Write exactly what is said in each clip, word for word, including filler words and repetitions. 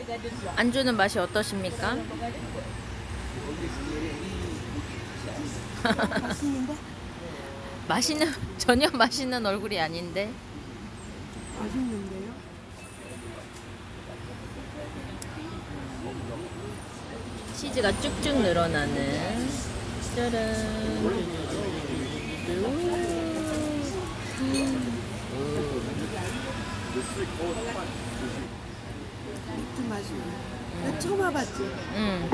안주는 맛이 어떠십니까? 맛있는데? 맛있는, 전혀 맛있는 얼굴이 아닌데. 맛있는데요? 치즈가 쭉쭉 늘어나는 짜란. 맥주 마시네. 나 처음 와봤지? 응.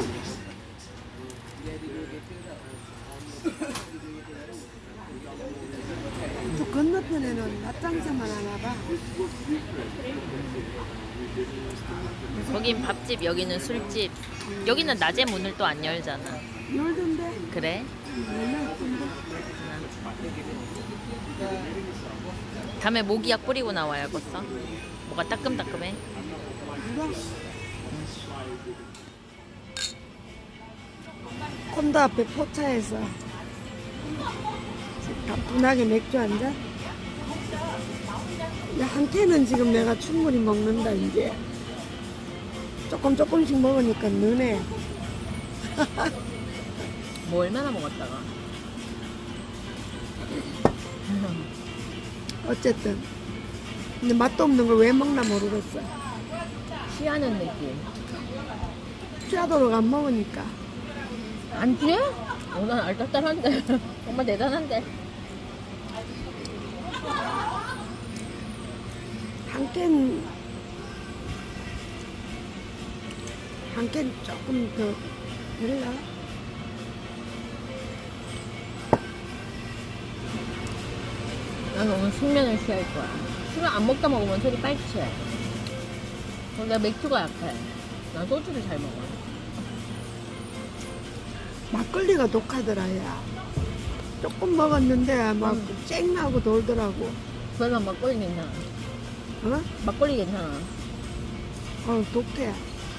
저 건너편에는 낮장사만 하나 봐. 거긴 밥집, 여기는 술집. 여기는 낮에 문을 또 안 열잖아. 열던데? 그래? 얼마 예쁜데? 다음에 모기약 뿌리고 나와야겠어. 뭐가 따끔따끔해. 누가? 콘도 앞에 포차에서 가뿐하게 맥주 한 잔? 한 캔은 지금 내가 충분히 먹는다 이제. 조금 조금씩 먹으니까 느네. 뭐 얼마나 먹었다가. 어쨌든 근데 맛도 없는 걸 왜 먹나 모르겠어. 취하는 느낌. 취하도록 안 먹으니까. 안 취해? 어, 난 알딸딸한데. 정말 대단한데. 한 캔, 한 캔 조금 더 될라? 난 오늘 숙면을 취할 거야. 술을 안 먹다 먹으면 술이 빨리 취해. 내가 맥주가 약해. 난 소주를 잘 먹어. 막걸리가 독하더라, 야. 조금 먹었는데 막 음. 쨍하고 돌더라고. 그래서 막걸리 괜찮아. 어? 막걸리 괜찮아. 어, 독해.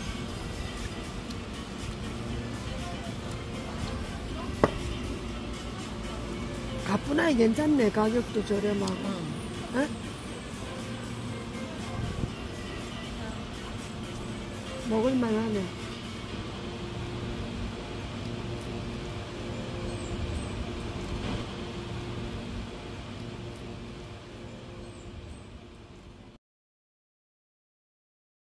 가뿐하게 괜찮네. 가격도 저렴하고. 응. 어? 먹을만 하네.